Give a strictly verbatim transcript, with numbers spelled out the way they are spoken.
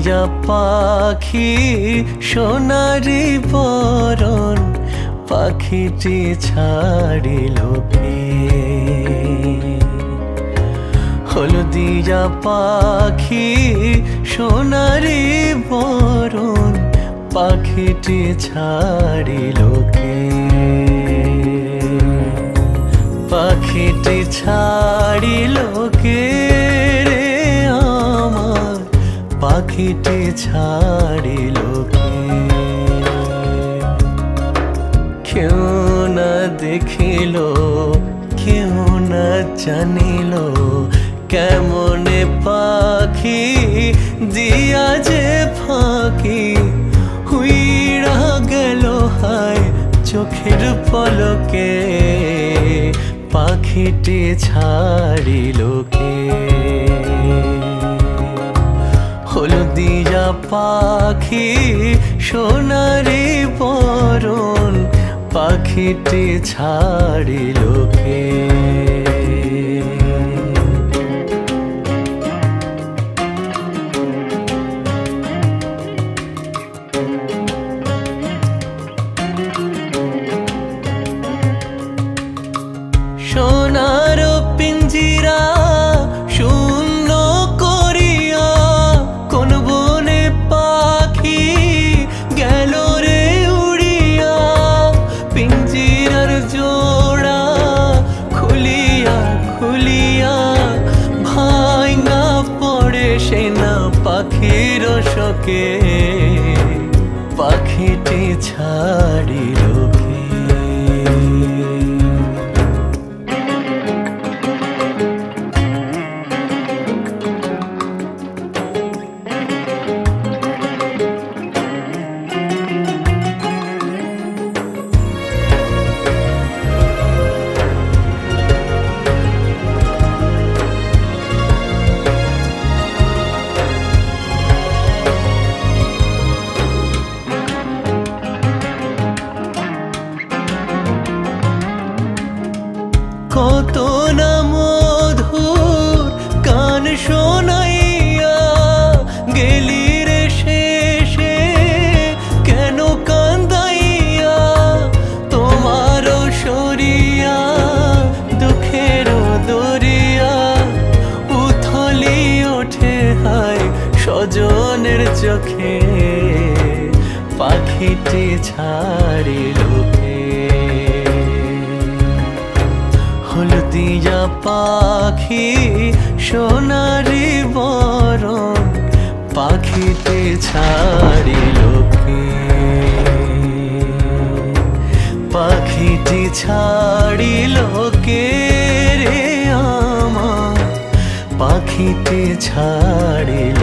হলদিয়া পাখি সোনারি বরণ পাখিটি ছাড়িল কে হলদিয়া পাখি সোনারি বরণ পাখিটি ছাড়িল কে পাখিটি ছাড়িল কে রে আমার পাখিটি ছাড়িল কে কেউ না দেখিল কেউ না জানিল কেমনে পাখি দিয়া যে ফাঁকি হুইড়া গেল হায় চোখের পলকে পাখিটি ছাড়িল কে হলদিয়া পাখি সোনারি বরণ পাখিটি ছাড়িল কে সোনার পিঞ্জিরা শূন্য করিয়া কোন বনে পাখি গেল রে উড়িয়া পিঞ্জিরার জোড়া খুলিয়া খুলিয়া ভাঙা পড়ে সে না পাখির শোকে পাখিটি ছাড়িল কে কত না মধুর গান শোনাইয়া গেলি রে শেষে কেন কান্দাইয়া তোমারও সরিয়া দুঃখের দরিয়া উথলি ওঠে হায় স্বজনের চোখে পাখিটি ছাড়িল কে হলদিয়া পাখি সোনারি বরণ পাখিটি ছাড়িল কে পাখিটি ছাড়িল কে রে আমার পাখিটি ছাড়িল